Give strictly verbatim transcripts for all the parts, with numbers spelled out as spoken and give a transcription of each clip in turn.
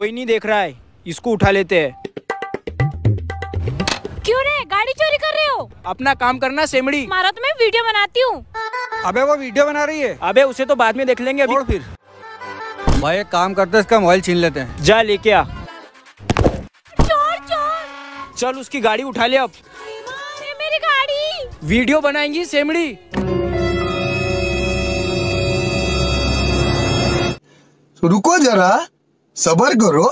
कोई नहीं देख रहा है, इसको उठा लेते हैं। क्यों रे, गाड़ी चोरी कर रहे हो? अपना काम करना सेमड़ी। मारा तो मैं वीडियो बनाती हूँ। अबे वो वीडियो बना रही है। अबे उसे तो बाद में देख लेंगे, अभी फिर। भाई एक काम करते हैं, इसका मोबाइल छीन लेते हैं। जा लेके आ। चोर चोर। चल उसकी गाड़ी उठा ले अब। ये मेरी गाड़ी। वीडियो बनाएंगी सेमड़ी। रुको जरा, सबर करो।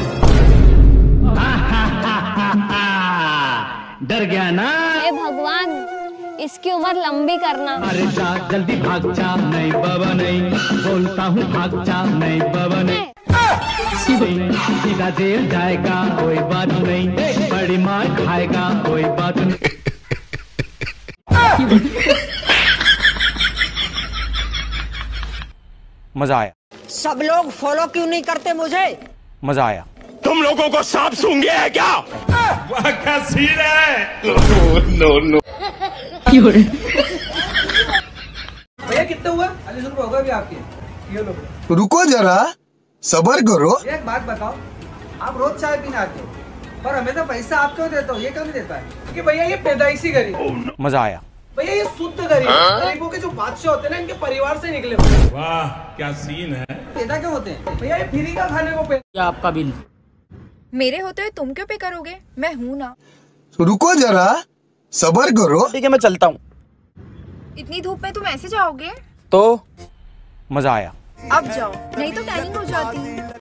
डर गया ना? हे भगवान, इसकी उम्र लंबी करना। अरे जा जल्दी भाग जा। नहीं बाबा नहीं, बोलता हूँ भाग जा। नहीं बाबा नहीं, सीधा जेल जाएगा कोई बात नहीं, बड़ी मार खाएगा कोई बात नहीं। मजा आया। सब लोग फॉलो क्यों नहीं करते मुझे? मजा आया। तुम लोगों को सांप सूंघे है क्या? वाह क्या सीन है। No no. भैया कितना हुआ? चालीस रुपए होगा भी आपके। ये लो। रुको जरा, सबर करो। एक बात बताओ, आप रोज चाय पीने आते हो, पर हमें तो पैसा आप क्यों देते हो? ये क्यों नहीं देता है? क्योंकि भैया ये पैदाइशी गरीब। मजा आया। भैया ये शुद्ध गरीब, गरीबों के जो बादशाह होते हैं ना, इनके परिवार से निकले। वाह क्या सीन है। पैदा क्यों होते हैं? भैया ये फ्री का खाने को पे। क्या आपका बिल? मेरे होते हुए तुम क्यों पे करोगे? मैं हूँ ना। रुको जरा, सबर करो। ठीक है मैं चलता हूँ। इतनी धूप में तुम ऐसे जाओगे? तो मजा आया। अब जाओ, नहीं तो टैनिंग हो जाती है।